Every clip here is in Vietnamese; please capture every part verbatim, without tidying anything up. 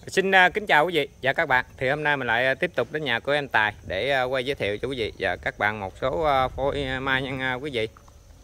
Xin uh, kính chào quý vị và các bạn. Thì hôm nay mình lại uh, tiếp tục đến nhà của em Tài để uh, quay giới thiệu cho quý vị và các bạn một số uh, phôi mai nha uh, quý vị.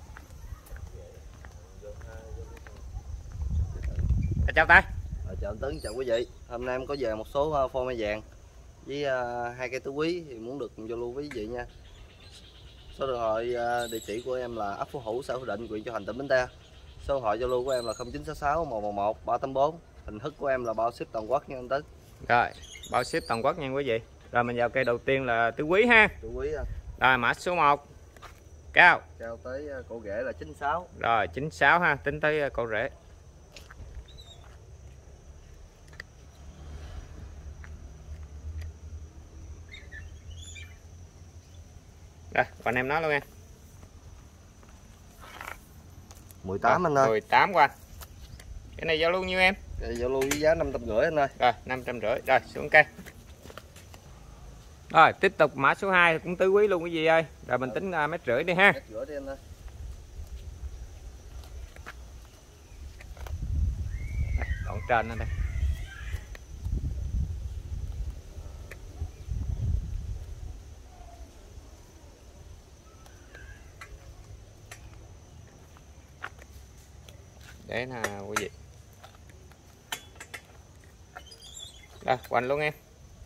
À, chào Tài. À, chào anh Tấn, chào quý vị. Hôm nay em có về một số uh, phôi mai vàng với uh, hai cây tứ quý thì muốn được giao lưu với quý vị nha. Số điện thoại uh, địa chỉ của em là ấp Phú Hữu, xã Phú Định, huyện Châu Thành, tỉnh Bến Tre. Số điện thoại giao lưu của em là không chín sáu sáu một một một ba tám bốn. Hình thức của em là bao ship toàn quốc nha anh Tấn. Rồi, bao ship toàn quốc nha quý vị. Rồi mình vào cây đầu tiên là tứ quý ha. Tứ quý anh. Rồi mã số một. Cao. Cao tới uh, cổ rễ là chín sáu. Rồi chín sáu ha, tính tới uh, cổ rễ. Rồi, còn em nói luôn nha. mười tám rồi, anh ơi. mười tám qua. Cái này giao lưu nhiêu em? Cái giao lưu với giá năm trăm rưỡi anh ơi. Rồi, năm trăm rưỡi. Rồi, xuống cây. Rồi, tiếp tục mã số hai cũng tứ quý luôn quý vị ơi. Rồi mình tính uh, mét rưỡi đi ha. Mét rưỡi đi anh ơi. Đây, đoạn trên đây. Để nè quý vị. Rồi, quanh luôn em.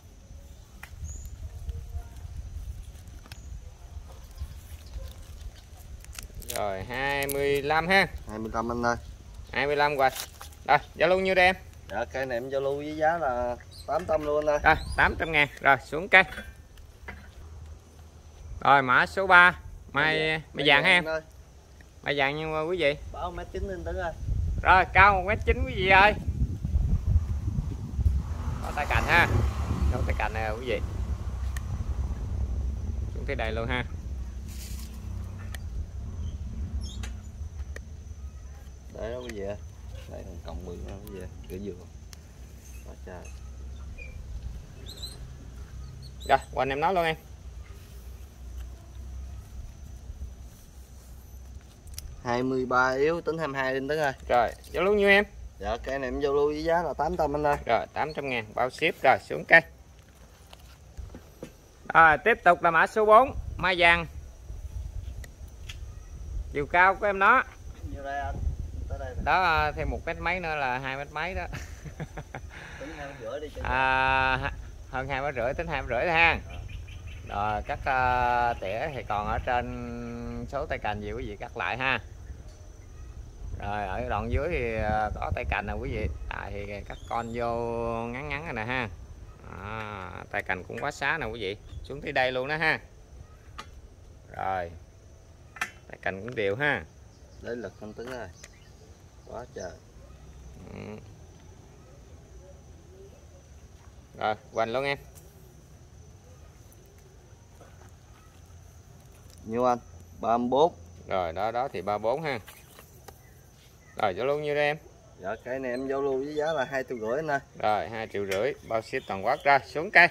Rồi hai mươi lăm ha. hai mươi lăm anh ơi. hai mươi lăm quanh. Rồi, giao lưu nhiêu đây em? Dạ, cây này em giao lưu với giá là tám trăm luôn anh ơi. Rồi, tám trăm ngàn. Rồi, xuống cây. Rồi, mã số ba. Mai mai vàng ha em. Mai vàng nha quý vị. Báo mét chín anh Tấn ơi. Rồi, cao một mét chín quý vị ơi. Có tay cành ha. Có tay cành nè quý vị. Xuống tới đây luôn ha. Đấy đó quý vị ơi. Đây còn cọng mười nha quý vị, cửa dừa. Quá trời. Rồi, quanh em nói luôn em. hai mươi ba yếu tính hai mươi hai Đinh Tấn ơi. Rồi, giao lưu nhiêu em? Dạ, cây này em giao lưu với giá là tám trăm anh ơi. Rồi, tám trăm ngàn bao ship. Rồi, xuống cây. Rồi, tiếp tục là mã số bốn, mai vàng. Chiều cao của em nó. Nhiêu đây anh? Tới đây. Đó, thêm một mét mấy nữa là hai mét mấy đó. Tính hai mét rưỡi đi cho À, hơn hai mét rưỡi, tính hai mét rưỡi ha. Rồi, các uh, tỉa thì còn ở trên số tay cành gì quý vị cắt lại ha. Rồi, ở đoạn dưới thì có tay cành nè quý vị. Tại thì cắt con vô ngắn ngắn rồi nè ha. À, tay cành cũng quá xá nè quý vị. Xuống tới đây luôn đó ha. Rồi, tay cành cũng đều ha. Đấy lực anh Tấn ơi. Quá trời. Ừ. Rồi, quanh luôn em. Nhiêu anh? ba mươi bốn. Rồi, đó đó thì ba mươi bốn ha. Rồi, giao lưu nhiêu đây em? Dạ, cây này em giao lưu với giá là hai triệu rưỡi anh ơi. Rồi, hai triệu rưỡi bao ship toàn quốc. Ra xuống cây.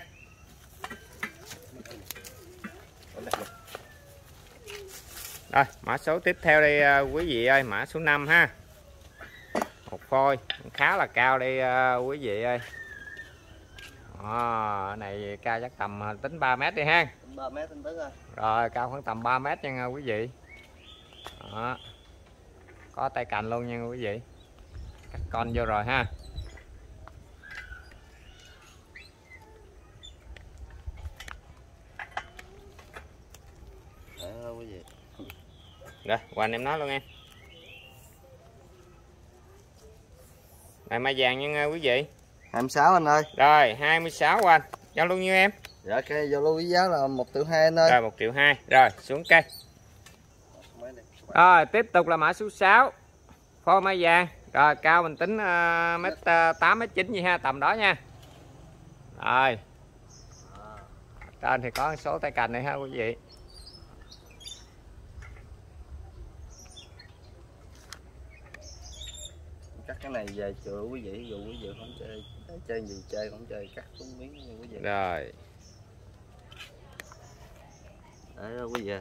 Rồi, mã số tiếp theo đây quý vị ơi, mã số năm ha. Một phôi khá là cao đây quý vị ơi. À, này cao chắc tầm tính ba mét đi ha. ba mét anh Tấn ơi. Rồi, cao khoảng tầm ba mét nha quý vị. Đó. Có tay cành luôn nha quý vị. Cắt con vô rồi ha. Đó quý vị. Rồi, quanh em nói luôn em. Này mai vàng nha quý vị. hai mươi sáu anh ơi. Rồi, hai mươi sáu quanh. Giao lưu nhiêu em? Dạ, cây giao lưu với giá là một triệu hai anh ơi. Rồi, một triệu hai. Rồi, xuống cây. Rồi, tiếp tục là mã số sáu. Phôi mai vàng. Rồi, cao mình tính uh, mét tám mét chín gì ha, tầm đó nha. Rồi. Trên thì có số tay cành này ha quý vị. Cắt cái này về chữa quý vị, dù quý vị không chơi, chơi gì chơi không chơi, cắt xuống miếng nha quý vị. Rồi. Đấy đó quý vị.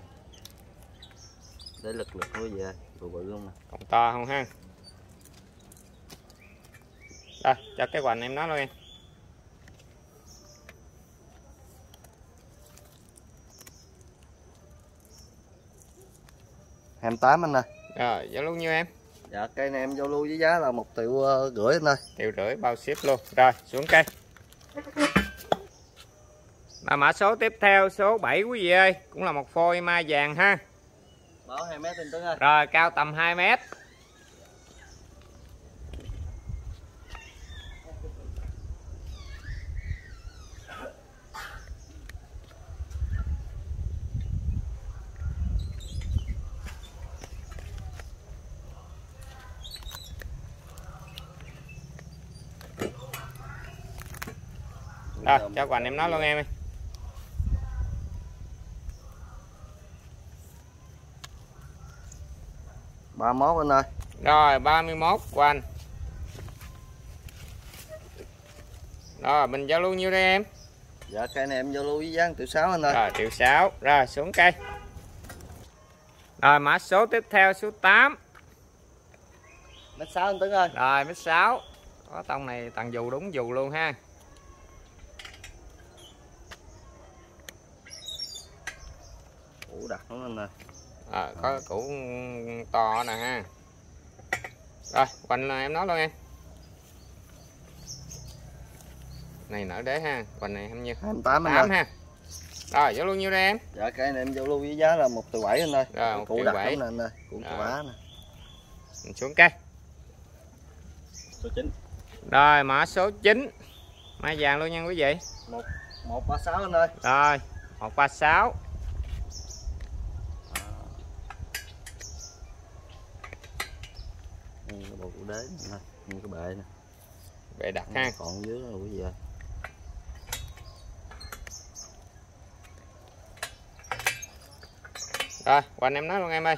Để lực lực quý vị, bự bự luôn nè. Còn to không ha? Rồi, cho cái hoành em nói luôn em. hai mươi tám anh ơi. Rồi giao lưu nhiêu em? Dạ cây này em giao lưu với giá là một triệu rưỡi anh ơi. Triệu rưỡi bao ship luôn. Rồi xuống cây. Và mã số tiếp theo số bảy quý vị ơi, cũng là một phôi mai vàng ha. Báo hai mét anh Tuấn ơi. Rồi cao tầm hai mét. Rồi cho quành em nói luôn em ơi. ba mươi mốt anh ơi. Rồi ba mươi mốt quanh. Rồi mình giao lưu nhiêu đây em? Dạ cây này em giao lưu với giá một triệu sáu anh ơi. Rồi triệu sáu. Rồi xuống cây. Rồi mã số tiếp theo số tám. Mét sáu anh Tuấn ơi. Rồi mét sáu. Có tông này tầng dù đúng dù luôn ha. Củ đặc lắm anh ơi. À, có củ to nè ha. Rồi quanh là em nói luôn em. Này nở đế ha. Quanh này em nhiêu? hai mươi tám anh tám ơi. ha. Rồi giao lưu nhiêu đây em? Dạ cây này em giao lưu với giá là một triệu bảy anh ơi. Rồi một Củ triệu đặc bảy. lắm nè anh ơi. Củ Rồi. quả nè. Mình xuống cây. Số chín. Rồi mã số chín. Mai vàng luôn nha quý vị. một một ba sáu anh ơi. Rồi một ba sáu. Cái bộ củ đế nè, như cái bệ nè. Bệ đặt ha. Còn dưới rồi quý vị ơi. Rồi quanh em nói luôn em ơi.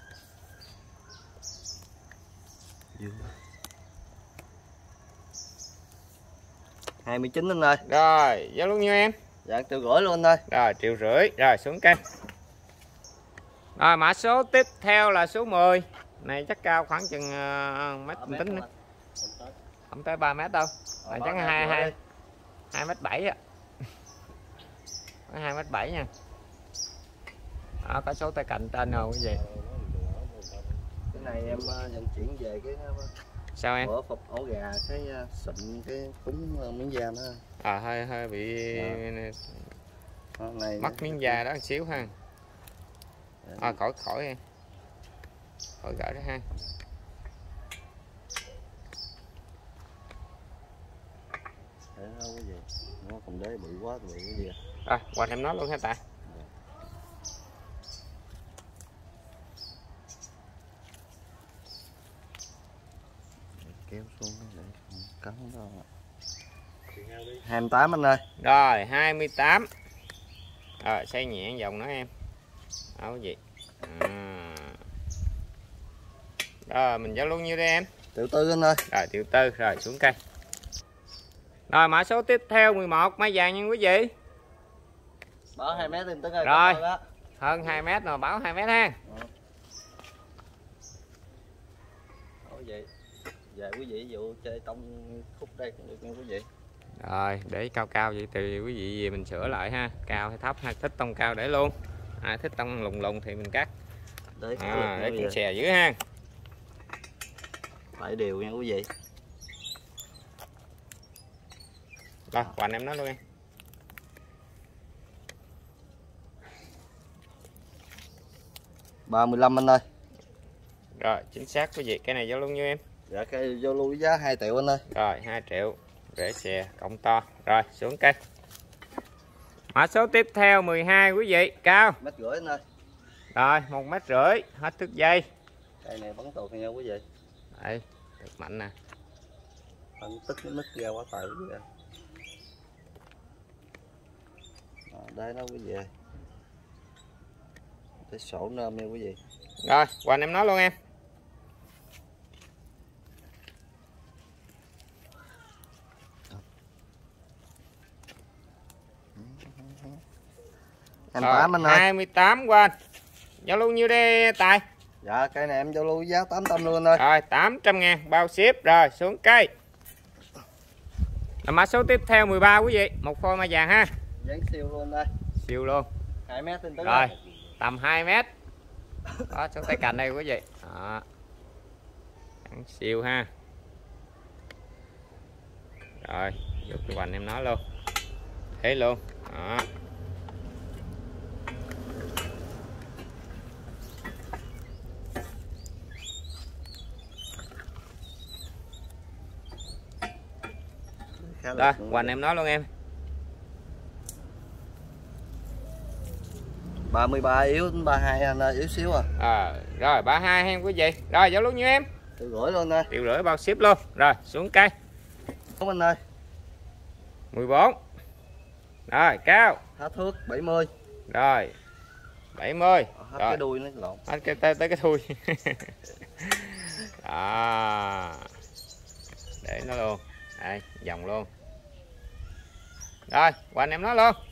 hai mươi chín anh ơi. Rồi giao lưu nhiêu em? Dạ triệu rưỡi luôn anh ơi. Rồi triệu rưỡi. Rồi xuống cây. Rồi mã số tiếp theo là số mười. Này chắc cao khoảng chừng uh, mét mình tính nữa. Không tới ba mét đâu. Là chắc hai hai hai mét bảy á. hai mét bảy nha. À, có số tay cạnh tên rồi quý vị. Cái này em vận chuyển về cái Sao em? bữa phục ổ gà cái sụm cái cúng miếng da nữa. À hơi hơi bị à. Này mất miếng da đó một xíu ha. À, khỏi khỏi em. Khỏi gỡ đó ha. Để đâu cái gì. Nó còn đế bự quá bự cái gì. Rồi, qua em nói luôn ha ta. Kéo xuống để cắn đó. hai mươi tám anh ơi. Rồi hai mươi tám. Rồi xây nhẹ vòng nữa em. Đó gì. À. Rồi mình giao luôn nhiêu đây em? Triệu tư anh ơi. Rồi triệu tư. Rồi xuống cây. Rồi mã số tiếp theo mười một mai vàng nha quý vị. Báo hai mét Tuấn ơi. Rồi hơn hai mét rồi báo hai mét ha. Ủa vậy. Về quý vị dụ chơi tông khúc đây cũng được nha quý vị. Rồi để cao cao vậy tùy quý vị về mình sửa lại ha. Cao hay thấp hay thích tông cao để luôn. Ai thích tông lùng lùng thì mình cắt. Đấy, À, để con xè dưới ha. Phải đều nha quý vị. Rồi quanh em nói luôn em. ba mươi lăm anh ơi. Rồi chính xác quý vị. Cái này giao lưu nhiêu em? Dạ cái giao lưu với giá hai triệu anh ơi. Rồi hai triệu. Rễ xè cộng to. Rồi xuống cây. Mã số tiếp theo mười hai quý vị. Cao Mét rưỡi anh ơi. rồi một mét rưỡi. Hết thước dây. Cây này bắn tuột nha quý vị. Đây thật mạnh nè. Bắn tức cái nứt ra quá trời quý vị. À, đây nó quý vị. Cái sổ nôm nha quý vị. Rồi quanh em nói luôn em. hai mươi tám anh ơi. hai mươi tám quên. Giao lưu nhiêu đây Tài? Dạ cây này em giao lưu giá tám trăm luôn anh ơi. Rồi tám trăm ngàn bao ship. Rồi xuống cây. Là mã số tiếp theo mười ba quý vị. Một phôi mai vàng ha. Dán siêu luôn đây. Siêu luôn. hai mét anh Tuấn Rồi tầm hai mét. Đó, xuống tay cành đây quý vị. Đó. Ăn siêu ha. Rồi, dục cái hoành em nói luôn. Thế luôn. Đó. Rồi, hoành em nói luôn em. ba mươi ba yếu đến ba mươi hai anh ơi, yếu xíu à. À, rồi ba mươi hai em quý vị. Rồi giao luôn như em. Triệu rưỡi luôn ơi. Triệu rưỡi bao ship luôn. Rồi xuống cây. Đúng anh ơi. mười bốn. Rồi cao. Thá thước bảy mươi. Rồi. bảy mươi. Hết rồi. cái đuôi nó lộn. Hết cái tới, tới cái đuôi. Đó. Để nó luôn. Đây, vòng luôn. Rồi, hoành em nói luôn.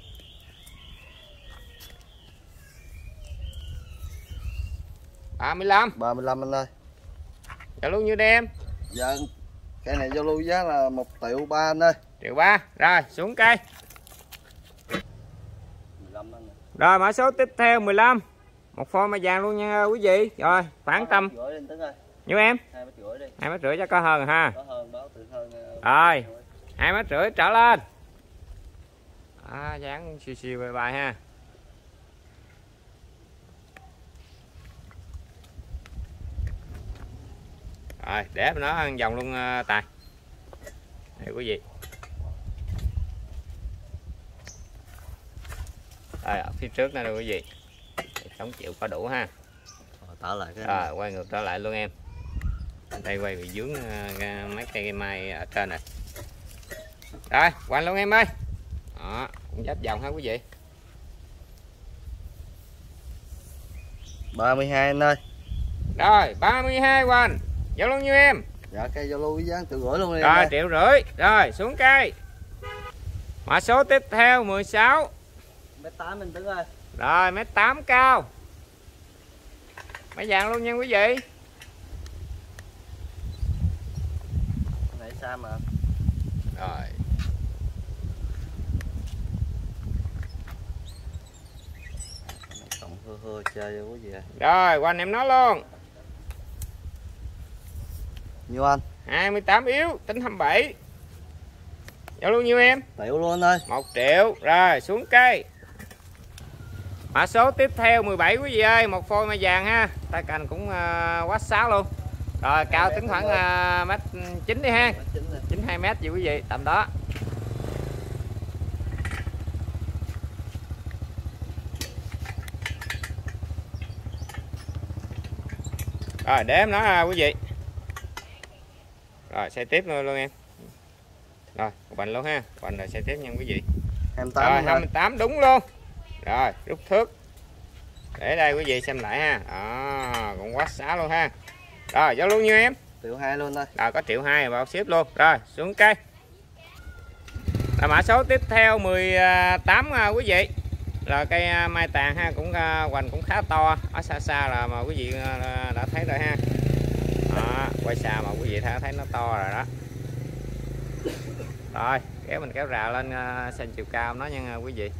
ba mươi lăm. ba mươi lăm anh ơi. Giao luôn như em. Dạ, cây này giao lưu giá là một triệu ba anh ơi. Triệu ba. Rồi, xuống cây. mười lăm anh ơi. Rồi, mã số tiếp theo mười lăm. Một form mà vàng luôn nha quý vị. Rồi, khoảng tầm nhiêu em? hai mét rưỡi đi. hai mét rưỡi cho có hơn ha. Có hơn, báo từ hơn. Rồi, hai mét rưỡi trở lên. À, dáng siêu siêu bài bài ha. Rồi, để nó ăn vòng luôn uh, Tài. Đây quý vị. Rồi, ở phía trước này đây quý vị. Sống chịu có đủ ha. Rồi, trở lại cái. Rồi, quay ngược trở lại luôn em. Đây quay bị dướng uh, mấy cây mai ở trên này. Rồi, quay luôn em ơi. Đó, cũng giáp vòng ha quý vị. ba mươi hai anh ơi. Rồi, ba mươi hai hoành. Giao luôn như em. Dạ, cây giao lưu với giá triệu rưỡi luôn đi. Rồi, triệu rưỡi. Rồi, xuống cây. Mã số tiếp theo mười sáu. Mét tám anh Tấn ơi. Rồi, mét tám cao. Mấy vàng luôn nha quý vị. Này sao mà. Rồi. Cộng hơ hơ chơi vô quý vị. Rồi, quanh em nói luôn. Nhiêu anh? hai mươi tám yếu, tính hai mươi bảy. Giao luôn nhiêu em? Triệu luôn anh ơi. một triệu. Rồi, xuống cây. Mã số tiếp theo mười bảy quý vị ơi, một phôi mai vàng ha. Tay cành cũng uh, quá sáu luôn. Rồi, cao tính khoảng uh, mét chín đi ha. chín mươi hai mét gì quý vị, tầm đó. Rồi, để em nói ha quý vị. Rồi, xe tiếp luôn luôn em. Rồi, bành luôn ha. Bành rồi xe tiếp nha quý vị. hai mươi tám. Rồi, hai mươi tám đúng luôn. Rồi, rút thước. Để đây quý vị xem lại ha. Đó, cũng quá xá luôn ha. Rồi, giao luôn như em. Triệu hai luôn thôi. Rồi, có triệu hai bao ship luôn. Rồi, xuống cây. Rồi, mã số tiếp theo mười tám quý vị. Là cây mai tàn ha, cũng hoành cũng khá to. Ở xa xa là mà quý vị đã thấy rồi ha. Đó, quay xa mà quý vị thấy thấy nó to rồi đó. Rồi, kéo mình kéo rào lên uh, xem chiều cao nó nha quý vị.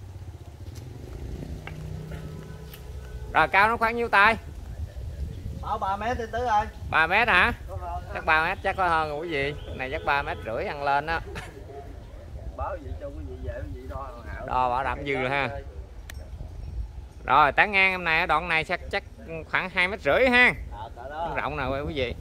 Rồi, cao nó khoảng nhiêu Tài? Bảo ba mét đi Tứ ơi. ba mét hả? Chắc ba mét chắc có hơn rồi quý vị. Này chắc ba mét rưỡi ăn lên đó. Báo vậy cho quý vị về quý vị đo hảo. Đo bảo đảm dư rồi ha. Rồi, tán ngang em này, đoạn này chắc chắc khoảng hai mét rưỡi ha. À, rộng nào quý vị.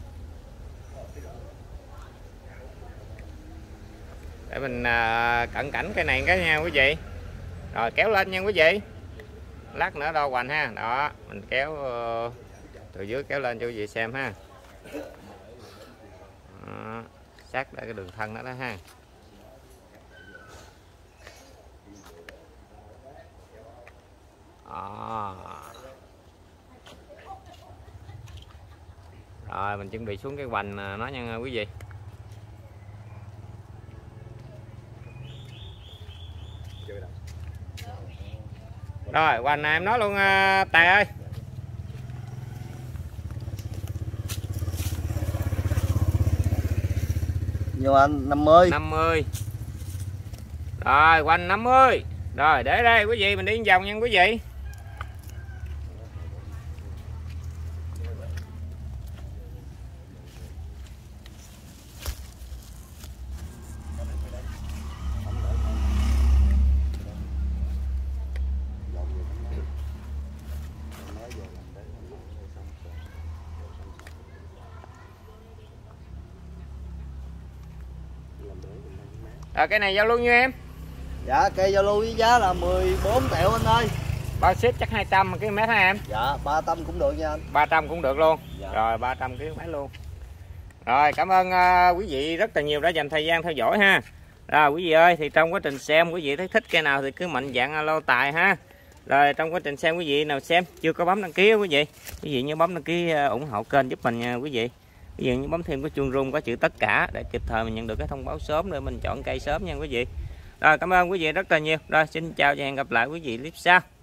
Để mình uh, cận cảnh cái này cái nha quý vị. Rồi kéo lên nha quý vị. Lát nữa đo hoành ha. Đó, mình kéo uh, từ dưới kéo lên cho quý vị xem ha. Đó, sát lại cái đường thân đó đó ha. Đó. Rồi mình chuẩn bị xuống cái hoành nó nha quý vị. Rồi hoành này em nói luôn uh, Tài ơi. Nhiều anh năm mươi. năm mươi. Rồi hoành năm mươi. Rồi để đây quý vị mình đi vòng nha quý vị. Rồi cái này giao lưu như em? Dạ cây giao lưu với giá là mười bốn triệu anh ơi. Bao ship chắc hai trăm ký mét hả em? Dạ ba trăm cũng được nha anh. ba trăm cũng được luôn. Dạ. Rồi ba trăm ký mét luôn. Rồi cảm ơn uh, quý vị rất là nhiều đã dành thời gian theo dõi ha. Rồi quý vị ơi, thì trong quá trình xem quý vị thấy thích cây nào thì cứ mạnh dạn alo Tài ha. Rồi trong quá trình xem quý vị nào xem chưa có bấm đăng ký quý vị, quý vị nhớ bấm đăng ký ủng hộ kênh giúp mình nha quý vị. Quý vị nhớ bấm thêm cái chuông rung có chữ tất cả để kịp thời mình nhận được cái thông báo sớm để mình chọn cây sớm nha quý vị. Rồi cảm ơn quý vị rất là nhiều. Rồi xin chào và hẹn gặp lại quý vị clip sau.